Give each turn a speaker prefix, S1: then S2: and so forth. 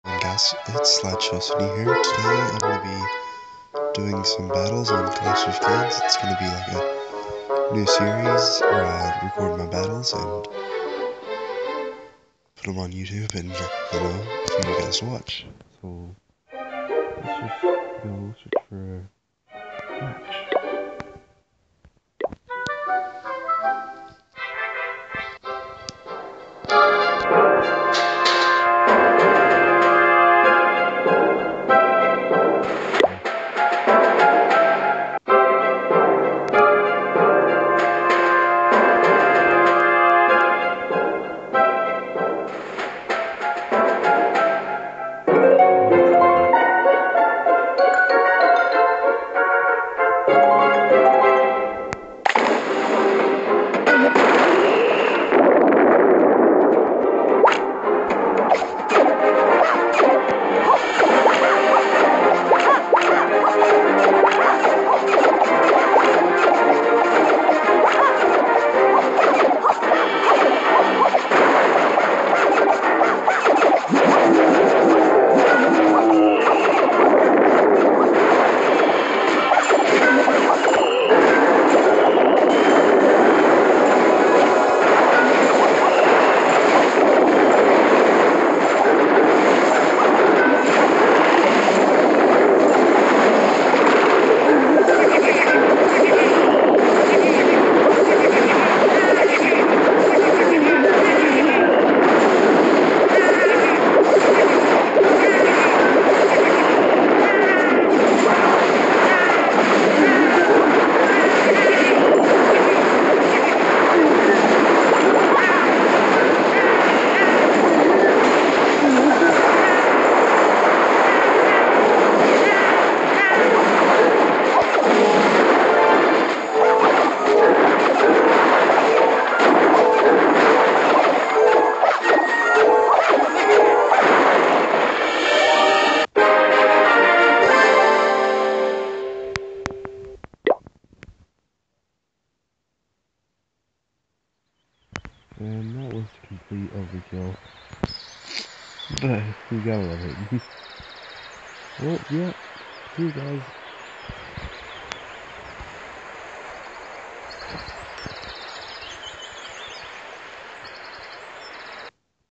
S1: And guys, it's Slideshow City here. Today I'm going to be doing some battles on Clash of Clans. It's going to be like a new series where I record my battles and put them on YouTube and, for you guys to watch. So, let's just go search for a match. And that was complete overkill. But we gotta love it. Well, yeah. See you guys.